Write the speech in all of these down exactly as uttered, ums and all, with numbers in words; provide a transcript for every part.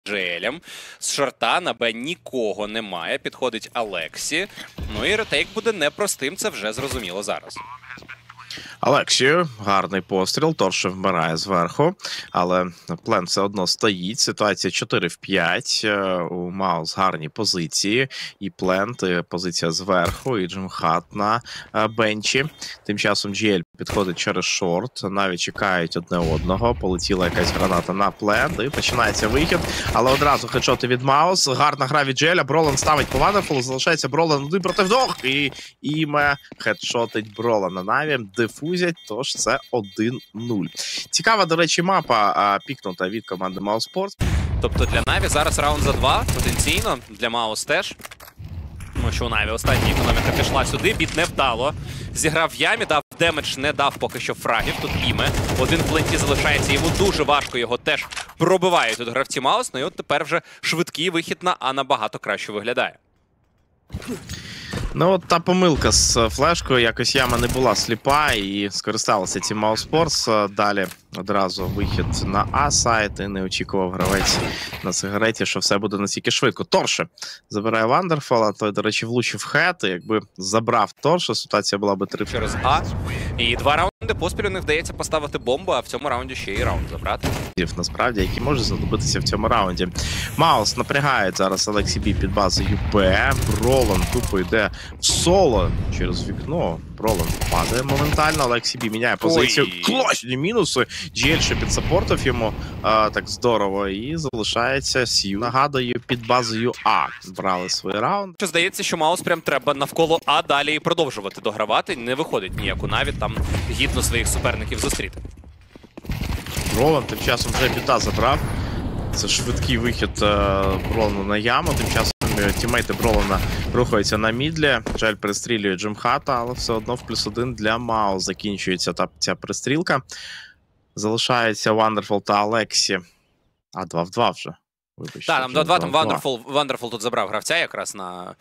Джелем. З шорта на Б нікого немає. Підходить Алексі. Ну і ретейк буде непростим, це вже зрозуміло зараз. Алексію, гарний постріл, Торше вмирає зверху, але плен все одно стоїть. Ситуація чотири в п'ять, у Маус гарні позиції, і Плент, і позиція зверху, і Джимхат на бенчі. Тим часом джі ель підходить через шорт, навіть чекають одне одного, полетіла якась граната на Плент, і починається вихід, але одразу хедшоти від Маус, гарна гра від джі ель, Бролан ставить по Вандерфулу, залишається Бролан один проти двох, і Іме хедшотить Бролана Наві, дифузять, тож це один нуль. Цікава, до речі, мапа а, пікнута від команди Маус Sports. Тобто для Наві зараз раунд за два, потенційно, для Маус теж. Тому що у Наві остання економіка пішла сюди, біт не вдало. Зіграв в ямі, дав демедж, не дав поки що фрагів, тут Іме. Один в пленті залишається, йому дуже важко, його теж пробивають тут гравці Маус. Ну і от тепер вже швидкий вихід на А набагато краще виглядає. Ну от та помилка з флешкою, якось яма не була сліпа і скористалася цим Маус Sports. Далі одразу вихід на А-сайт і не очікував гравець на сигареті, що все буде настільки швидко. Торше забирає Вандерфола, той, до речі, влучив хед, і якби забрав Торше, ситуація була би три через А. І два раунди поспіль у них вдається поставити бомбу, а в цьому раунді ще і раунд забрати. Насправді, які можуть знадобитися в цьому раунді. Маус напрягає зараз Алексі Бі під базою Б. Бролан тупо йде в соло через вікно. Бролан падає моментально. Алексі Бі міняє позицію. Ой. Класні мінуси. джі ель ще підсапортив йому а, так здорово. І залишається Сью. Нагадую, під базою А брали свій раунд. Що здається, що Маус прям треба навколо А далі і продовжувати догравати. Не виходить ніяку навіть там гідно своїх суперників зустріти. Бролан тим часом вже біта забрав. Це швидкий вихід Бролану на яму. Тим часом тімейти Бролана рухаються на мідлі. Джель перестрілює Джимхата, але все одно в плюс один для Маус закінчується та, ця перестрілка. Залишається Вандерфул та Алексі. А, два в два вже. Вибачте. Так, там два в два, там Вандерфул, Вандерфул тут забрав гравця якраз на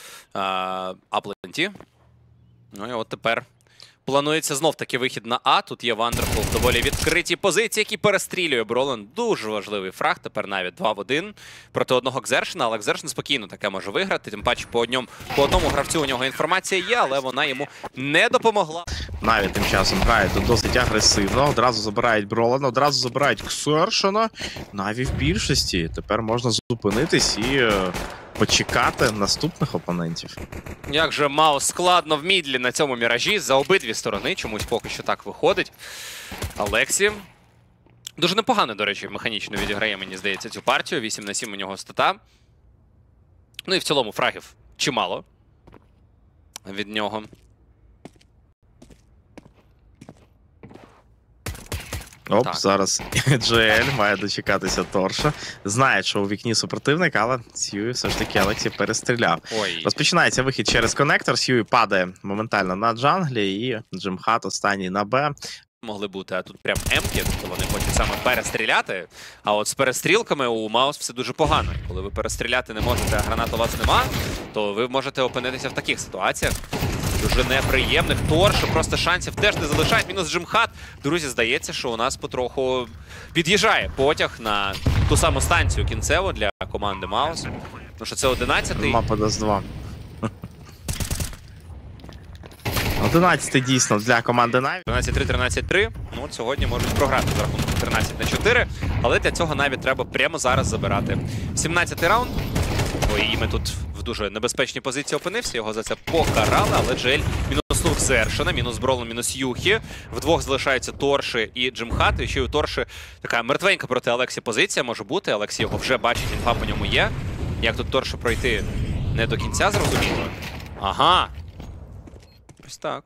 апленті. Ну і от тепер планується знов-таки вихід на А. Тут є Вандерфул в доволі відкритій позиції, який перестрілює Бролан. Дуже важливий фраг. Тепер навіть два в один проти одного Кзершина. Але Кзершин спокійно таке може виграти. Тим паче по одному, по одному гравцю у нього інформація є, але вона йому не допомогла. Навіть тим часом грає тут досить агресивно. Одразу забирають Бролана, одразу забирають Кзершина. Навіть в більшості. Тепер можна зупинитись і почекати наступних опонентів. Як же Маус складно в мідлі на цьому міражі за обидві сторони. Чомусь поки що так виходить. Алексі дуже непогано, до речі, механічно відіграє, мені здається, цю партію. вісім на сім у нього стата. Ну і в цілому фрагів чимало від нього. Оп, так. Зараз джі ель має дочекатися Торша. Знає, що у вікні супротивник, але Сьюї все ж таки Алексі перестріляв. Ой. Розпочинається вихід через коннектор. Сьюї падає моментально на джанглі і Джимхат останній на Б. Могли бути, а тут прям емки, то вони хочуть саме перестріляти. А от з перестрілками у Маус все дуже погано. Коли ви перестріляти не можете, а гранат у вас нема, то ви можете опинитися в таких ситуаціях. Дуже неприємних. Торше просто шансів теж не залишають. Мінус Джимхат. Друзі, здається, що у нас потроху під'їжджає потяг на ту саму станцію кінцеву для команди Маус. Тому що це одинадцятий. Мапа дасть два. одинадцятий дійсно для команди Наві. тринадцять три тринадцять три. Ну, от сьогодні можуть програти за рахунок тринадцять на чотири. Але для цього навіть треба прямо зараз забирати. сімнадцятий раунд. Ой, Іме тут в дуже небезпечній позиції опинився. Його за це покарали, але джі ель мінуснув Кзершина, мінус Бролан, мінус Юхі. Вдвох залишаються Торши і Джимхат. І ще й у Торши така мертвенька проти Алексі позиція може бути. Алексі його вже бачить, інфа по ньому є. Як тут Торши пройти не до кінця, зрозуміло. Ага. Ось так.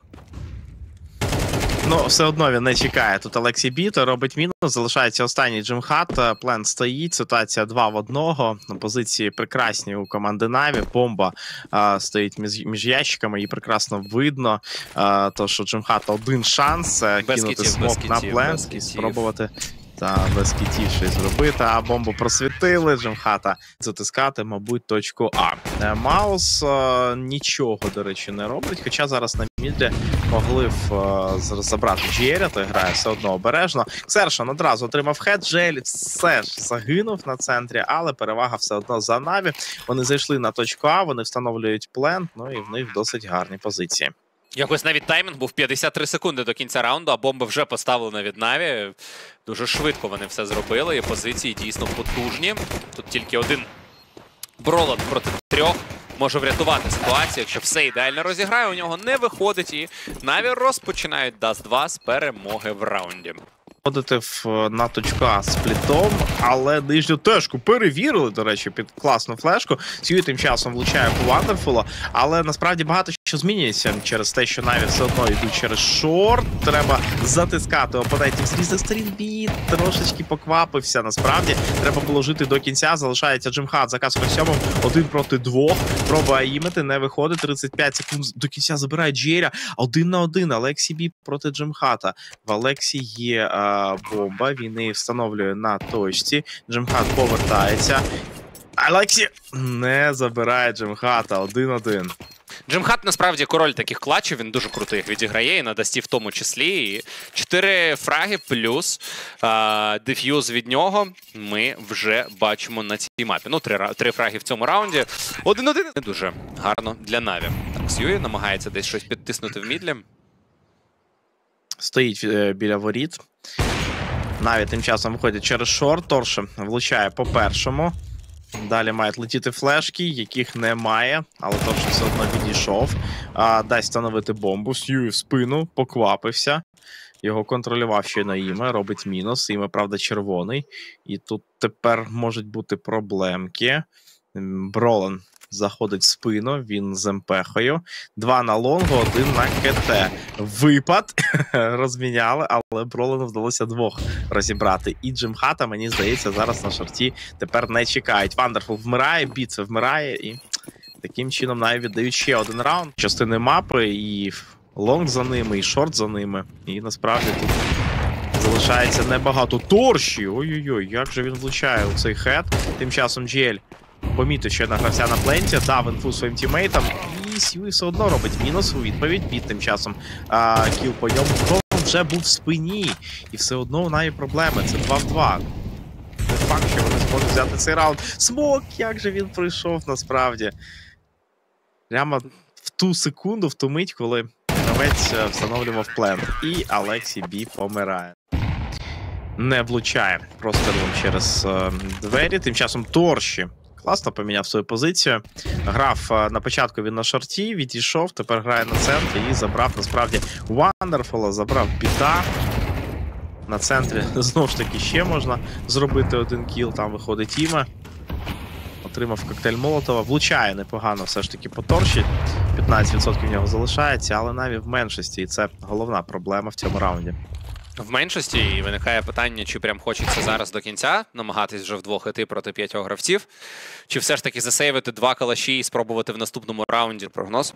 Ну, все одно він не чекає. Тут Алексі Бі, то робить мінус, залишається останній Джимхат. Плен стоїть, ситуація два в одного. На позиції прекрасні у команди Наві. Бомба а, стоїть між, між ящиками, її прекрасно видно. А, то, що Джимхат один шанс без кинути кітів, смок без на кітів, Плен без і кітів. спробувати Та без кітів щось зробити, а бомбу просвітили, Джимхата затискати, мабуть, точку А. Е, Маус е, нічого, до речі, не робить, хоча зараз на мідлі могли б е, забрати Джєря, той грає все одно обережно. Ксершон одразу отримав хед, Джель все ж загинув на центрі, але перевага все одно за Наві. Вони зайшли на точку А, вони встановлюють плент, ну і в них досить гарні позиції. Якось навіть таймінг був п'ятдесят три секунди до кінця раунду, а бомба вже поставлена від Наві. Дуже швидко вони все зробили, і позиції дійсно потужні. Тут тільки один Бролан проти трьох може врятувати ситуацію. Якщо все ідеально розіграє, у нього не виходить, і Наві розпочинають Даст два з перемоги в раунді. Ходити в, на точку А з плітом, але нижню тежку перевірили, до речі, під класну флешку. Сьюї тим часом влучає по Вандерфулу, але насправді багато що змінюється через те, що Наві все одно йдуть через шорт. Треба затискати опонентів з різних сторін. Біт трошечки поквапився, насправді. Треба було жити до кінця. Залишається Джимхат за касом сьомим. Один проти двох. Пробує імити, не виходить. тридцять п'ять секунд до кінця забирає Джєря. Один на один. Алексі Бі проти Джимхата. В Алексі є а, бомба. Він її встановлює на точці. Джимхат повертається. Алексі не забирає Джимхата. один-один. Джимхат насправді король таких клатчів, він дуже круто їх відіграє, і на Дасті в тому числі. І чотири фраги плюс а, деф'юз від нього ми вже бачимо на цій мапі. Ну, три, три фраги в цьому раунді. Один-один. Не дуже гарно для Наві. Так, Сьюї намагається десь щось підтиснути в мідлі. Стоїть е, біля воріт. Наві тим часом виходить через шорт. Торше влучає по першому. Далі мають летіти флешки, яких немає, але Торше все одно відійшов. А, дасть встановити бомбу. Сьюї в спину, поквапився. Його контролював щойно Іме, робить мінус. Іме, правда, червоний. І тут тепер можуть бути проблемки. Бролан заходить в спину, він з емпехою. Два на лонгу, один на КТ. Випад. Розміняли, але Бролану вдалося двох розібрати. І Джимхата, мені здається, зараз на шорті тепер не чекають. Вандерфул вмирає, Біце вмирає, і таким чином навіть віддають ще один раунд. Частини мапи, і лонг за ними, і шорт за ними. І насправді тут залишається небагато. Торші! Ой-ой-ой, як же він влучає у цей хед. Тим часом Джель помітив ще на гравця на пленті, дав інфу своїм тімейтам, і Сьюї все одно робить мінус у відповідь. Під тим часом а, кіл по ньому. Бролан вже був в спині, і все одно у неї проблеми. Це два в два. Не факт, що вони зможуть взяти цей раунд. Смок, як же він пройшов насправді. Прямо в ту секунду, в ту мить, коли гравець встановлював плент. І Алексі Бі помирає. Не влучає прострілом через е, двері. Тим часом Торші класно поміняв свою позицію. Грав е, на початку він на шорті, відійшов, тепер грає на центрі і забрав насправді Вандерфула, забрав Біта. На центрі знову ж таки ще можна зробити один кіл, там виходить Іме. Отримав коктейль Молотова, влучає непогано все ж таки по Торші. п'ятнадцять відсотків в нього залишається, але навіть в меншості, і це головна проблема в цьому раунді. В меншості, і виникає питання, чи прям хочеться зараз до кінця намагатись вже вдвох іти проти п'ятьох гравців, чи все ж таки засейвити два калаші і спробувати в наступному раунді. Прогноз?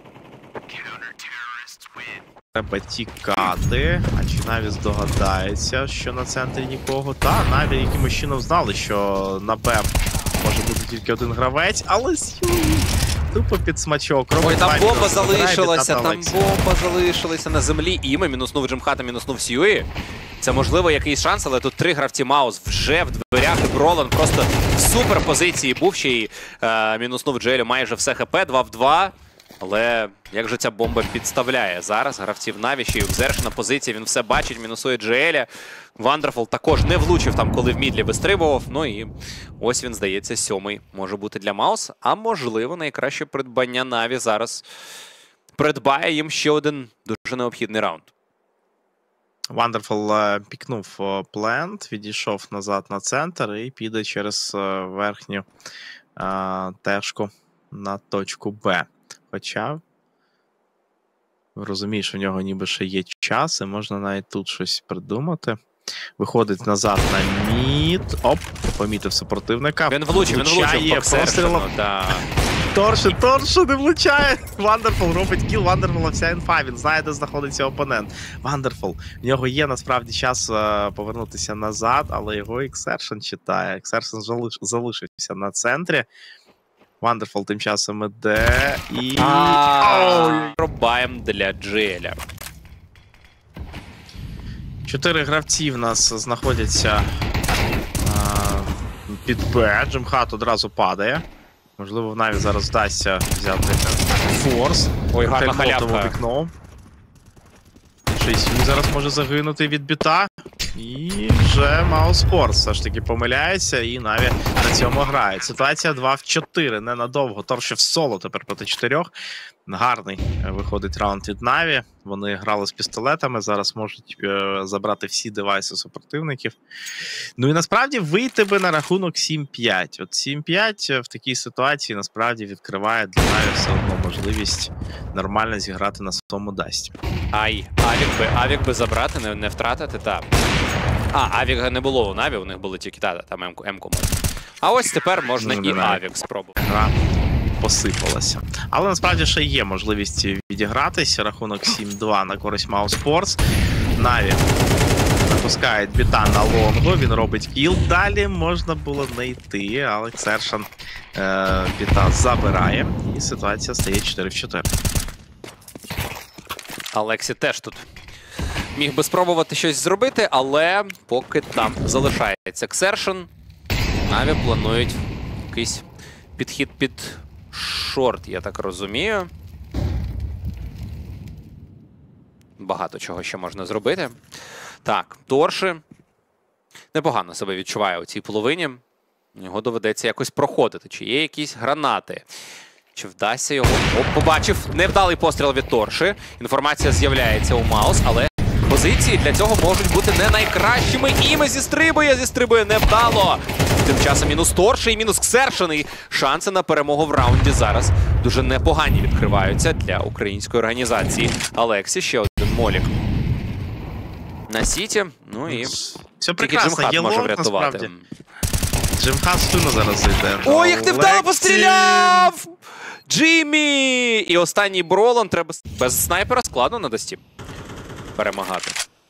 Треба тікати, а чи Наві здогадається, що на центрі нікого. Та, Наві якимось чином знали, що на Б може бути тільки один гравець, але Сьюї тупо під смачок. Ой, там бомба залишилася, там бомба залишилася на землі. Іме мінуснув Джимхата, мінуснув Сьюї. Це, можливо, якийсь шанс, але тут три гравці Маус вже в дверях, і Бролан просто в суперпозиції був, ще й е, мінуснув Джелю майже все ХП, два в два. Але як же ця бомба підставляє зараз гравців Наві, ще й Обзершена позиція, він все бачить, мінусує Джеля. Вандерфул також не влучив там, коли в мідлі вистрибував. Ну і ось він, здається, сьомий може бути для Маус. А можливо, найкраще придбання Наві зараз придбає їм ще один дуже необхідний раунд. Вандерфул пікнув плент, відійшов назад на центр і піде через верхню а, тежку на точку Б. Хоча розумію, що в нього ніби ще є час, і можна навіть тут щось придумати. Виходить назад на мід. Оп, помітив супротивника. Він влучив, він влучив по Ксершену, да. Торши, Торши не влучає. Вандерфул робить кіл, Вандерфула вся інфа, він знає, де знаходиться опонент. Вандерфул, в нього є насправді час е, повернутися назад, але його Ексершн читає. Ексершн залиш, залишився на центрі. Вандерфул тим часом іде і... Пробаєм для Джеля. Чотири гравці в нас знаходяться а, під Б. Джимхат одразу падає. Можливо, в Наві зараз вдасться взяти форс. Ой, гарна халявка. Вікно. Шейсю зараз може загинути від біта. І вже Маус Спорт все ж таки помиляється, і Наві на цьому грає. Ситуація два в чотири. Ненадовго. Торшев соло тепер проти чотирьох. Гарний виходить раунд від Наві. Вони грали з пістолетами, зараз можуть е забрати всі девайси супротивників. Ну і насправді вийти би на рахунок сім п'ять. От сім п'ять в такій ситуації насправді відкриває для Наві все одно можливість нормально зіграти на своєму дасті. Ай, Авік би, Авік би забрати, не, не втратити, так. А, Авіка не було у Наві, у них були тільки та, там М-ку, М-ку. А ось тепер можна ну, і Авік спробувати. Гра посипалася. Але насправді ще є можливість відігратися. Рахунок сім два на користь Маус Sports. Наві запускає біта на лонгу, він робить кіл. Далі можна було не йти, але Ексершн е біта забирає. І ситуація стає чотири в чотири. Алексі теж тут міг би спробувати щось зробити, але поки там залишається Ексершн. Наві планують якийсь підхід під шорт, я так розумію. Багато чого ще можна зробити. Так, Торши непогано себе відчуває у цій половині. Його доведеться якось проходити. Чи є якісь гранати? Чи вдасться його? Оп, побачив. Невдалий постріл від Торши. Інформація з'являється у Маус, але позиції для цього можуть бути не найкращими. Іме зістрибує, зістрибує невдало. Тим часом мінус Торши і мінус Ексершн. І шанси на перемогу в раунді зараз дуже непогані відкриваються для української організації. Алексі ще один молік на сіті. Ну і все тільки Джимхат може врятувати. Джимхат спину зараз зайде. Ой, як невдало постріляв! Джиммі! І останній Бролан. Треба без снайпера складно на Дасті перемагати.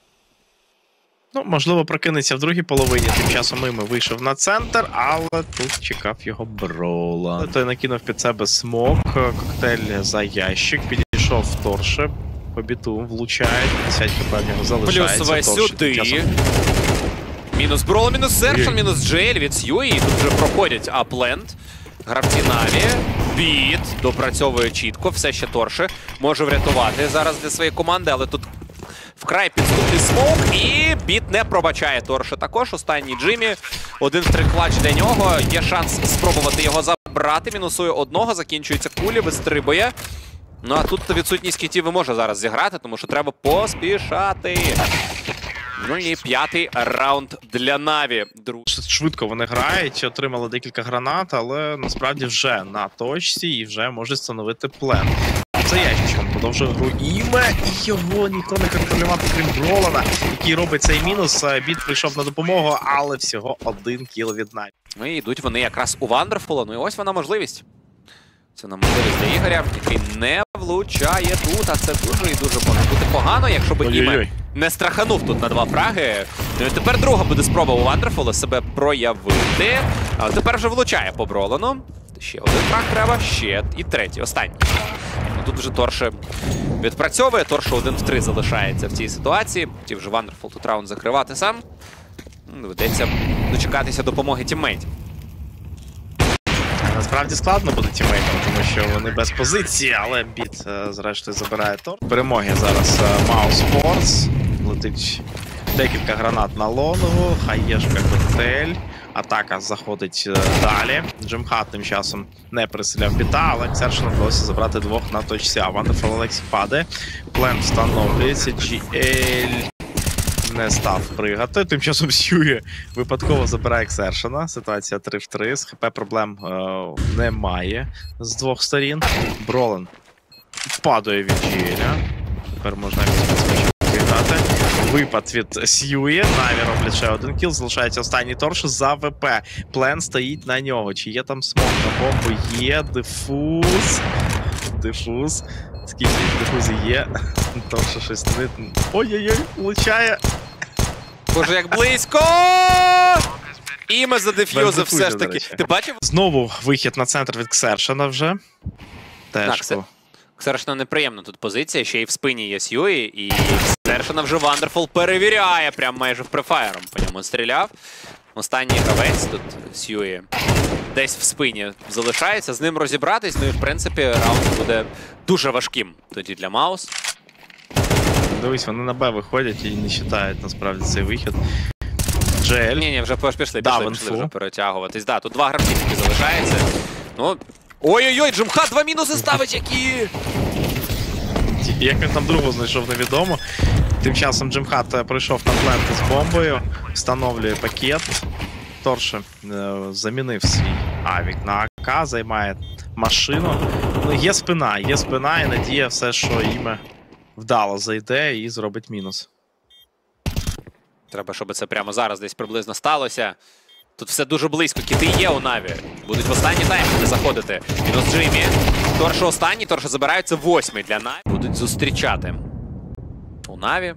Ну, можливо, прокинеться в другій половині. Тим часом Іме вийшов на центр, але тут чекав його Бролан. Той накинув під себе смок, коктейль за ящик, підійшов в Торше. По біту влучає, десять хп в нього залишається. Плюс весь сюди. Мінус Бролан, мінус Сершн, мінус Джейль від Сьюї. І тут вже проходять апленд. Гравці Наві. Біт допрацьовує чітко. Все ще Торше може врятувати зараз для своєї команди, але тут вкрай підступний смок. І Біт не пробачає Торше також. Останній Джиммі. Один в три клач для нього. Є шанс спробувати його забрати. Мінусує одного, закінчується кулі, вистрибує. Ну а тут відсутність кітів може зараз зіграти, тому що треба поспішати. Ну і п'ятий раунд для Наві. Друг... Швидко вони грають, отримали декілька гранат, але насправді вже на точці і вже можуть встановити плен. Це ящичком продовжує гру Іме, і його ніхто не контролював, крім Бролана, який робить цей мінус. Біт прийшов на допомогу, але всього один кіл від Наві. Ну і йдуть вони якраз у Вандерфула, ну і ось вона можливість. Це на можливість для Ігоря, який не влучає тут, а це дуже і дуже може бути погано, якщо б Іме не страханув тут на два фраги. Ну і тепер друга буде спроба у Вандерфула себе проявити. А тепер вже влучає по Бролану. Ще один фраг треба, ще і третій, останній. Ну, тут вже Торше відпрацьовує, Торше один в три залишається в цій ситуації. Хотів вже Вандерфул тут раунд закривати сам. Доведеться дочекатися допомоги тіммейтів. Насправді складно буде тімейтам, тому що вони без позиції, але Біт, зрештою, забирає торт. Перемоги зараз Маус Sports. Летить декілька гранат на лонгу, хаєшка, коктейль. Атака заходить далі. Джимхат тим часом не переселяв Біта, але Ексершн вдалося забрати двох на точці. А Вандерфул Алексі падає. Плен встановлюється. джі ель не став пригати. Тим часом Сьюї випадково забирає Ексершена. Ситуація три в три. З ХП проблем е немає з двох сторін. Бролан падає від джі ель. Тепер можна зіграти. випад від Сьюї. Наві роблять ще один кіл. Залишається останній торш за ВП. Плен стоїть на нього. Чи є там смок на бомбу? Є. Дифуз. Дифуз. Скільки дифузи є? Торша щось не... Ой-ой-ой, влучає. Боже, як близько! Іме задеф'юзив все ж таки. Ти бачив? Знову вихід на центр від Ксершена вже. Теж. Так, Ксершена неприємна тут позиція, ще й в спині є Сьюї, і Ксершена вже Вандерфул перевіряє, прям майже в префайром по ньому стріляв. Останній гравець тут Сьюї десь в спині залишається, з ним розібратись, ну і в принципі раунд буде дуже важким тоді для Маус. Дивись, вони на Б виходять і не вважають насправді цей вихід. Джель. Ні, ні, вже пішли, да, пішли, пішли вже перетягуватись. Да, тут два гравці тільки залишається. Ну, ой-ой-ой, Джимхат два мінуси ставить, які! Як він там другу знайшов, невідомо. Тим часом Джимхат прийшов на пленти з бомбою, встановлює пакет. Торше е, замінив свій авік на АК, займає машину. Ну, є спина, є спина і надія все, що іме вдало зайде і зробить мінус. Треба, щоб це прямо зараз десь приблизно сталося. Тут все дуже близько. Кіти є у Наві. Будуть в останній тайм не заходити. Мінус Джиммі. Торше останній, Торше забираються восьмий для Наві. Будуть зустрічати у Наві.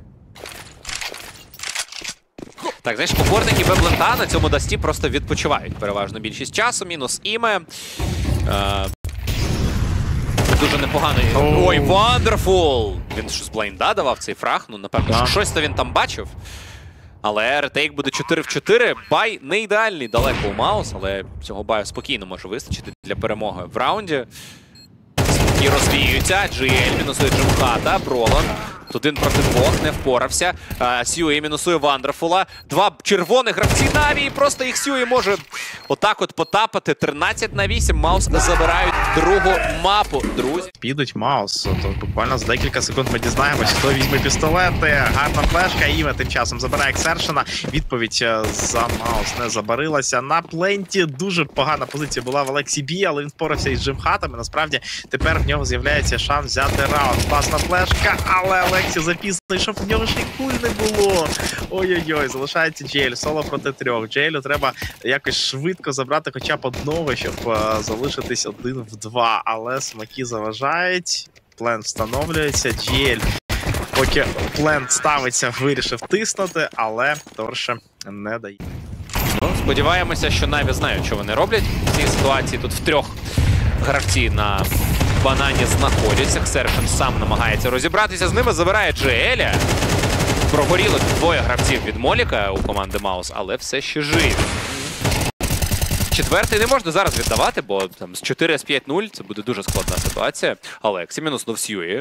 Так, знаєш, опорники Веблента на цьому дасті просто відпочивають переважно більшість часу. Мінус Іме. Е, Дуже непоганий. Oh. Ой, Вандерфул! Він ж з блайнда давав цей фраг. Ну, напевно, Yeah. щось-то він там бачив. Але ретейк буде чотири в чотири. Бай не ідеальний далеко у Маус, але цього баю спокійно може вистачити для перемоги в раунді. Смоки розвіюються. джі ель мінусує Джимхата. Бролон. Один проти двох, не впорався. Сьюї мінусує Вандерфула. Два червоних гравці Наві. І просто їх Сьюї може отак от потапати. тринадцять на вісім. Маус забирають другу мапу, друзі. Підуть Маус. То буквально за декілька секунд ми дізнаємось, хто візьме пістолети. Гарна флешка. Іме тим часом забирає Ксершена. Відповідь за Маус не забарилася. На пленті дуже погана позиція була в Алексі Бі, але він впорався із Джимхатами. Насправді тепер в нього з'являється шанс взяти раунд. Класна флешка, але Алексі запізний, щоб в нього ще й куль не було. Ой-ой-ой, залишається Джейль. Соло проти трьох. Джейлю треба якось швидко забрати хоча б одного, щоб uh, залишитись один в два. Але смаки заважають. Плен встановлюється. Джейль, поки плен ставиться, вирішив тиснути, але Торше не дає. Ну, сподіваємося, що Наві знають, що вони роблять в цій ситуації. Тут в трьох гравці на банані знаходяться. Ксершен сам намагається розібратися з ними, забирає джі ель. Прогоріло двоє гравців від Моліка у команди Маус, але все ще живі. Четвертий не можна зараз віддавати, бо там з чотири з п'ять нуль це буде дуже складна ситуація. Алексі мінуснув Сьюї.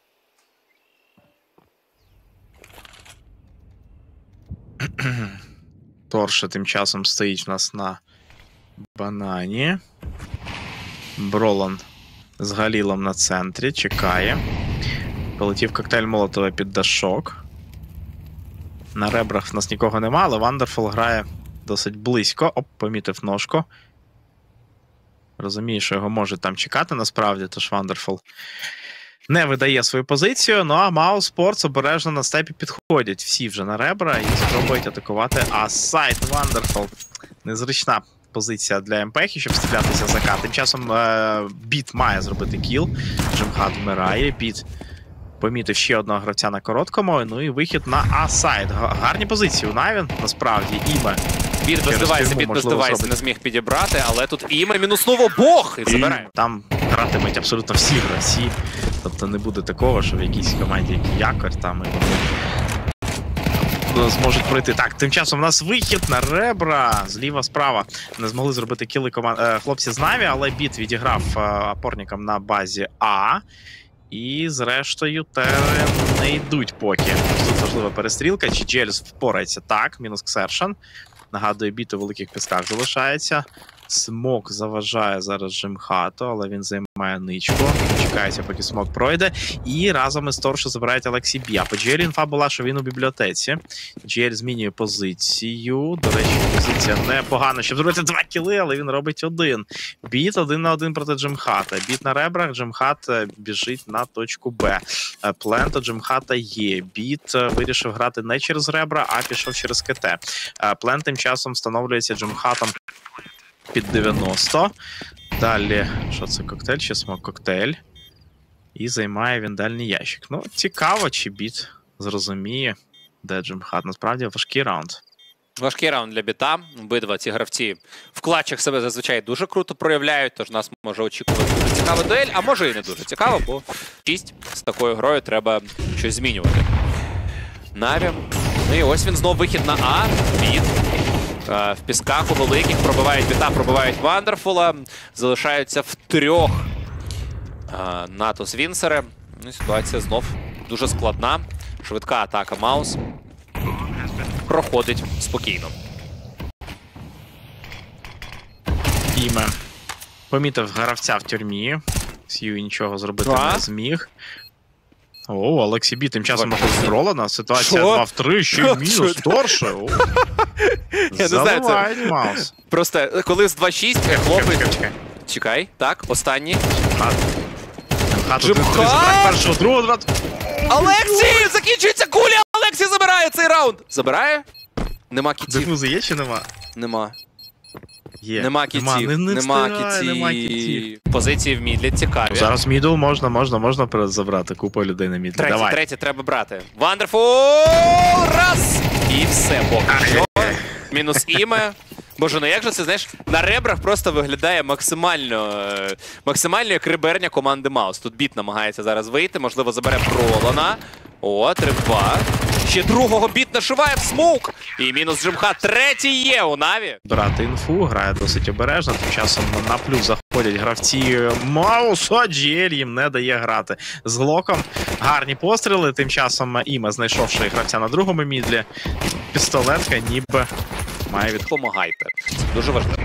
Торше тим часом стоїть у нас на банані. Бролан з Галілом на центрі, чекає. Полетів коктейль Молотова під дашок. На ребрах в нас нікого нема, але Вандерфул грає досить близько. Оп, помітив ножку. Розуміє, що його може там чекати насправді, тож Вандерфул не видає свою позицію. Ну а Маус Спортс обережно на степі підходять всі вже на ребра і спробують атакувати Асайд. Вандерфул. Незручна позиція для МПХ, щоб стрілятися за К. Тим часом е Біт має зробити кіл. Джимхат вмирає. Біт помітив ще одного гравця на короткому. Ну і вихід на А-сайд. Гарні позиції у Наві, насправді. Іме. Біт без девайса, біт без девайса не зміг підібрати, але тут Іме мінуснув обох і забирає. Там гратимуть абсолютно всі гравці. Тобто не буде такого, що в якійсь команді, як Якорь, там і вони зможуть пройти. Так, тим часом у нас вихід на ребра. Зліва-справа не змогли зробити кіли команд... хлопці з Наві, але Біт відіграв опорникам на базі А. І зрештою тери не йдуть поки. Тут важлива перестрілка. Чи Джельс впорається? Так, мінус Ксершен. Нагадую, Біт у великих пісках залишається. Смок заважає зараз Джимхату, але він займає тримає ничку. Чекається, поки смок пройде. І разом із Торшу забирають Олексій Бі. А по Джелі інфа була, що він у бібліотеці. Джель змінює позицію. До речі, позиція непогана, щоб зробити два кіли, але він робить один. Біт один на один проти Джимхата. Біт на ребрах, Джимхат біжить на точку Б. Плент у Джимхата є. Біт вирішив грати не через ребра, а пішов через КТ. Плент тим часом встановлюється Джимхатом під дев'яносто. Далі, що це, коктейль чи смок? Коктейль. І займає він дальній ящик. Ну, цікаво, чи Біт зрозуміє, де Джимхат. Насправді важкий раунд. Важкий раунд для Біта. Обидва ці гравці в клатчах себе зазвичай дуже круто проявляють, тож нас може очікувати дуже цікава дуель, а може і не дуже цікаво, бо шість з такою грою треба щось змінювати. Наві. Ну і ось він знов вихід на А. Біт. В пісках у великих пробивають Біта, пробивають Вандерфула. Залишаються в трьох Натус Вінсери. Ну, ситуація знов дуже складна. Швидка атака Маус. Проходить спокійно. Іме помітив гравця в тюрмі. Сью нічого зробити а? не зміг. О, Олексій Бі тим часом Ролана. Ситуація Шо? два в три, ще й мінус Торше. Я не знаю, це... Заливають Маус. Просто коли з два шість хлопець... Чекай, чекай. Чекай, так, останній. Хат. Хат Джимхат! забрати першого, другого, два... Олексій! Закінчується куля! Олексій забирає цей раунд! Забирає? Нема кітів. Дифузи є чи нема? Нема. Є. Нема кітів. Нема, не, не Нема встигає, кітів. нема кітів. Позиції в мідлі цікаві. Зараз мідл можна, можна, можна забрати. Купа людей на мідлі. Третє, Давай. третє треба брати. Вандерфул! Раз! І все, поки що. Мінус іме. Боже, ну як же це, знаєш, на ребрах просто виглядає максимально, е, максимально як реберня команди Маус. Тут Біт намагається зараз вийти, можливо, забере Пролана. О, три-два. Ще другого Біт нашиває в смоук. І мінус Джимхат. Третій є у Наві. Брати інфу, грає досить обережно. Тим часом на плюс заходять гравці Мауса. Джель їм не дає грати з глоком. Гарні постріли. Тим часом Іме, знайшовши гравця на другому мідлі, пістолетка ніби має від... Допомагайте. Це дуже важливо.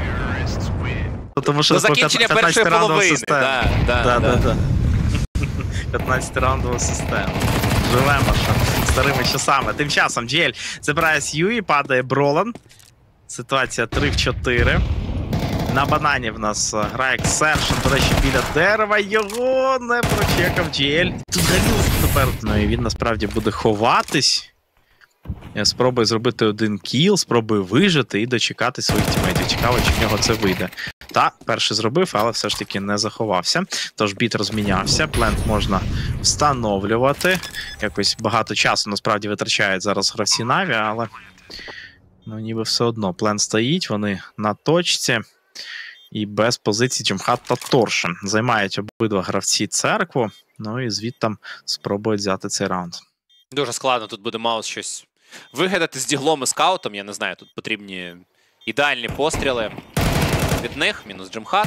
Тому що До закінчення першої половини. Да, да, да, да. да, да. п'ятнадцятираундова система. Живемо що старими часами. Тим часом Джель забирає Сью і падає Бролан. Ситуація три в чотири. На банані в нас грає Ксершен, до речі, біля дерева. Його не прочекав Джель. Тут галюз тепер. Ну і він насправді буде ховатись. Спробує зробити один кіл, спробує вижити і дочекати своїх тімейтів. Цікаво, чи в нього це вийде. Та, перший зробив, але все ж таки не заховався. Тож біт розмінявся, плент можна встановлювати. Якось багато часу насправді витрачають зараз гравці Наві, але ну ніби все одно. Плент стоїть, вони на точці. І без позиції Джимхат та Торше. Займають обидва гравці церкву, ну і звідтам спробують взяти цей раунд. Дуже складно тут буде Маус щось вигадати з діглом і скаутом. Я не знаю, тут потрібні ідеальні постріли від них. Мінус Джимхат.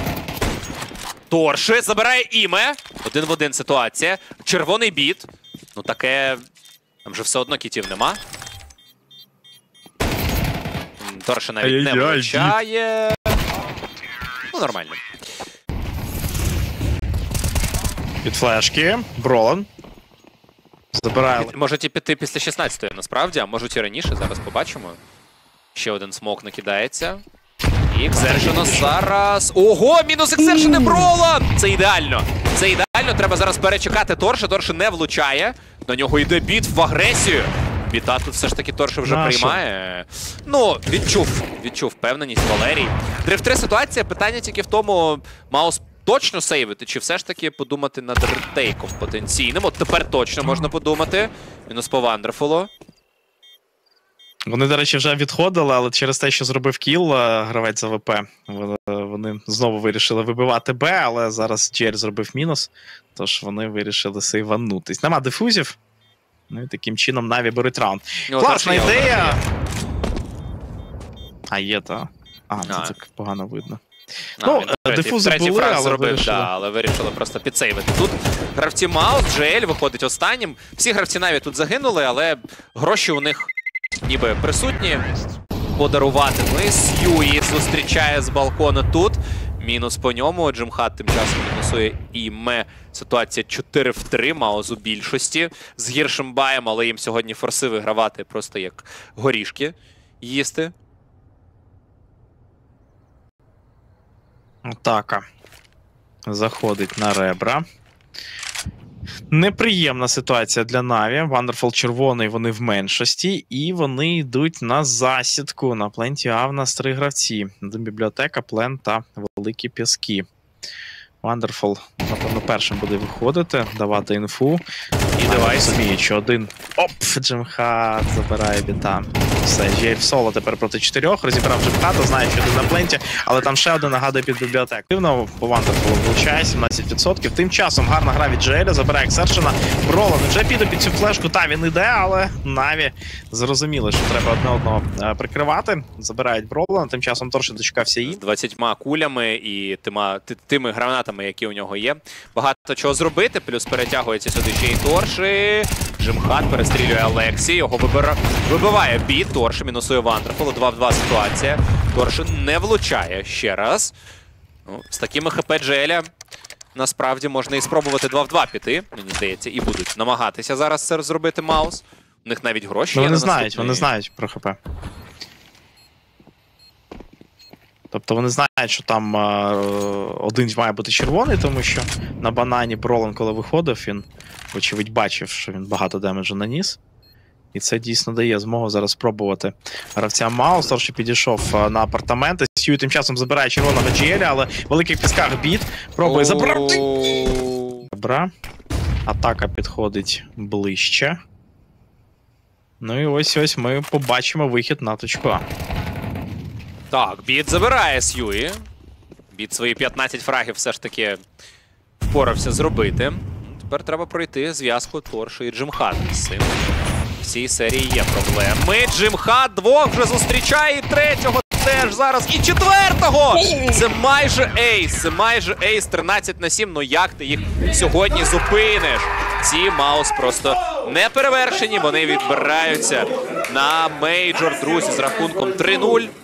Торше забирає Іме. Один в один ситуація. Червоний біт. Ну таке... Там же все одно кітів нема. Торше навіть не влучає. Ну, нормально. Від флешки. Бролан. Забирає. Можуть і піти після шістнадцятої, насправді, а можуть і раніше, зараз побачимо. Ще один смок накидається. І Екзершено зараз... Ого, мінус Екзершен і Бролан! Це ідеально. Це ідеально, треба зараз перечекати Торше. Торше не влучає. На нього йде біт в агресію. Біта тут все ж таки Торше вже Наша. приймає. Ну, відчув, відчув впевненість Валерій. три в три ситуація, питання тільки в тому, Маус точно сейвити, чи все ж таки подумати над ретейком потенційним. От тепер точно можна подумати. Мінус по Вандерфулу. Вони, до речі, вже відходили, але через те, що зробив кіл гравець за ВП, вони знову вирішили вибивати Б, але зараз Джель зробив мінус, тож вони вирішили сейванутись. Нема дифузів, ну і таким чином Наві беруть раунд. Ну, Класна Торше є, ідея! є. А, є, та. А, це А. так погано видно. А, Ну, він третій- дифузи третій були, фраг але зробив, вирішили. да, але вирішили просто підсейвити. Тут гравці Маус, Джель виходить останнім. Всі гравці Наві тут загинули, але гроші у них ніби присутні. Подарувати. Ну і Сьюї зустрічає з балкону тут. Мінус по ньому. Джимхат тим часом мінусує іме. Ситуація чотири в три. Маус у більшості. З гіршим баєм, але їм сьогодні форси вигравати просто як горішки їсти. Атака заходить на ребра. Неприємна ситуація для Наві. Вандерфул червоний, вони в меншості. І вони йдуть на засідку. На пленті А в нас три гравці. Бібліотека, плен та великі піски. Вандерфул, напевно, першим буде виходити, давати інфу. І давай розуміє, що один. Оп! Джимхат забирає біта. Все, Джейф соло тепер проти чотирьох. Розібрав Джимхата, знає, що один на пленті, але там ще один нагадує під бібліотеку. Активно по Вандерфулу влучає сімнадцять відсотків. Тим часом гарна гра від Джеля, забирає Ексершена. Бролан вже піде під цю флешку, та він іде, але Наві зрозуміли, що треба одне одного прикривати. Забирають Бролана, тим часом Торши дочекався і. З двадцятьма кулями і тима, тими гранатами, які у нього є. Багато чого зробити, плюс перетягується сюди ще й Торши. Джимхат перестрілює Алексі, його вибира... вибиває біт. Торши мінусує Вандерфулу, два в два ситуація. Торши не влучає ще раз. Ну, з такими хп Джеля насправді можна і спробувати два в два піти, мені здається, і будуть намагатися зараз це зробити Маус. У них навіть гроші ну, є вони на знають, наступний... вони знають про ХП. Тобто вони знають, що там е, один має бути червоний, тому що на банані Бролан, коли виходив, він, вочевидь, бачив, що він багато демеджу наніс. І це дійсно дає змогу зараз спробувати гравця Маус. Торші підійшов на апартаменти. Сью тим часом забирає червоного джі ель, але в великих пісках біт. Пробує забрати. Добре. Атака підходить ближче. Ну і ось-ось ми побачимо вихід на точку А. Так, Біт забирає Сьюї. Біт свої п'ятнадцять фрагів все ж таки впорався зробити. Тепер треба пройти зв'язку Торши і Джимхат з цим. В цій серії є проблеми. Джимхат двох вже зустрічає, і третього теж зараз, і четвертого! Це майже ейс, це майже ейс, тринадцять на сім, ну як ти їх сьогодні зупиниш? Ці Маус просто не перевершені, вони відбираються на мейджор, друзі, з рахунком три нуль.